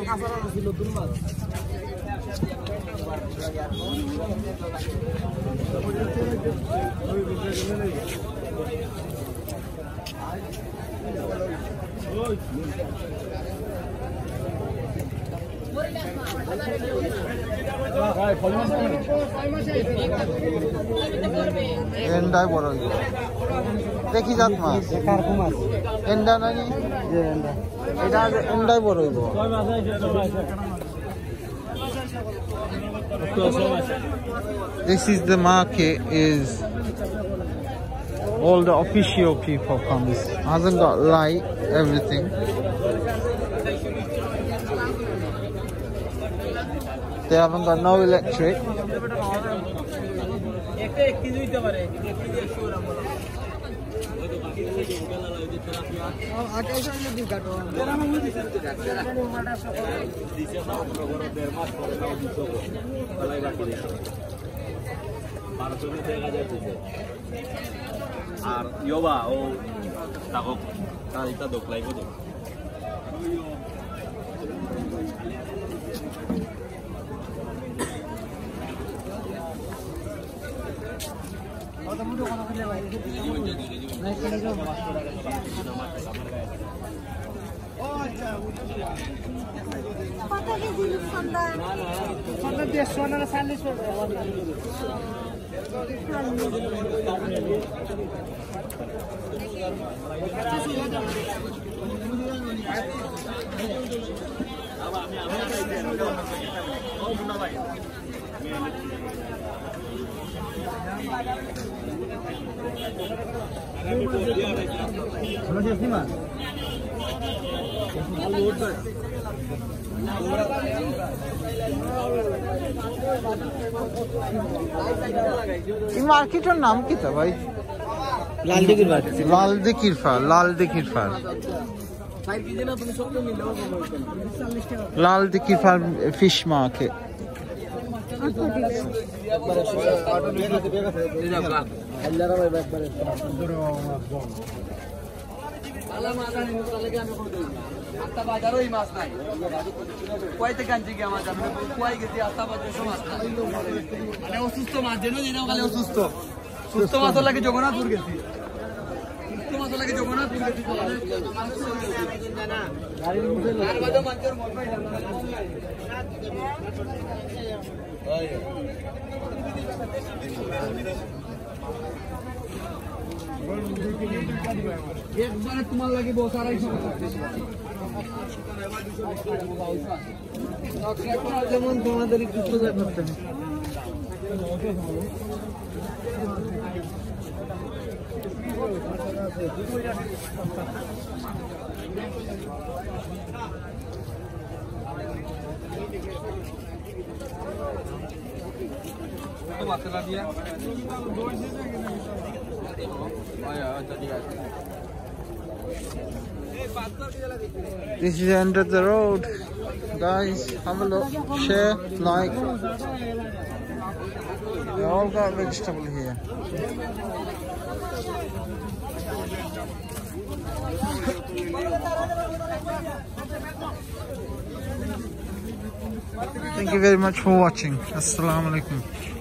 এন্ডাই বড় দেখি যাত মাছ এন্ডা নাকি এটা এন্ডাই বড় হইব This is the market is all the official people comes hasn't got light everything they haven't got no electric আর ইয়োবা ও তাকক কারিতা দোকলাই কত মার্কেটের নাম কি তা ভাই লাল দিঘির ফার লাল দিঘির ফার ফিশ মার্কেট অসুস্থ মাছ যেন অসুস্থ সুস্থ মাছ লাগে জগন্নাথপুর গেছি সুস্থ মাছ লাগে জগন্নাথপুর গেছি একবারে তোমার লাগে বসারাই যেমন তোমাদের একটু সোজা করতে This is the end of the road, guys. Have a look, share, like. We all got vegetable here. Thank you very much for watching. Assalamu alaikum.